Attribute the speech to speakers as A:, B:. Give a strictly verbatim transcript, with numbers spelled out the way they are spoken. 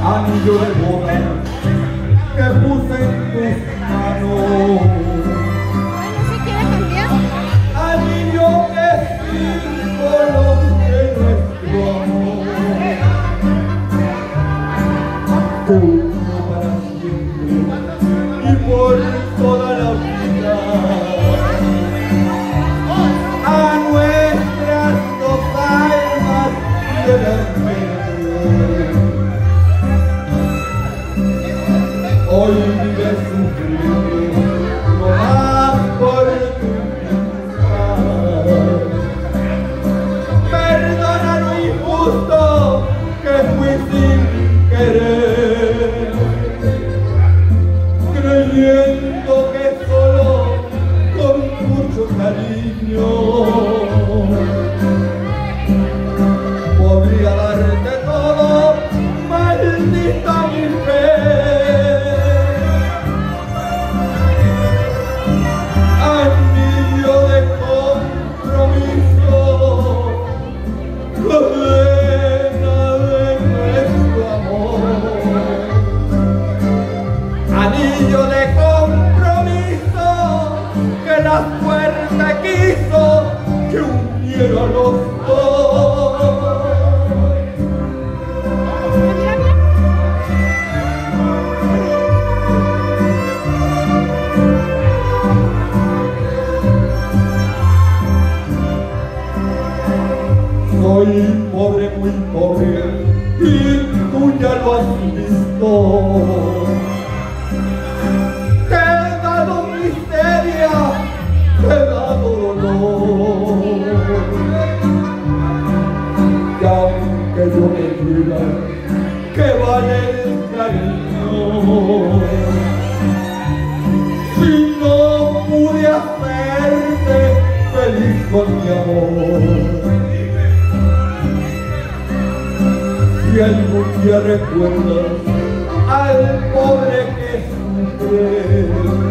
A: anillo de boda que puse en tus manos.
B: Bueno, ¿se quiere cambiar?
A: Anillo que es símbolo de nuestro amor. Te uno para siempre y por toda la vida. A nuestras dos almas de la hoy vive sufriendo no más por tu culpa. Perdona lo injusto que fui sin querer, creyendo que solo con mucho cariño podría darte todo, maldita mujer. Anillo de compromiso, cadena de nuestro amor. Anillo de compromiso que la suerte quiso que uniera a los dos. Soy pobre, muy pobre, y tú ya lo has visto. Te he dado miseria, te he dado dolor. Y aunque yo me diga que vale el cariño, si no pude hacerte feliz con mi amor. Si algún día recuerdas al pobre que sufre,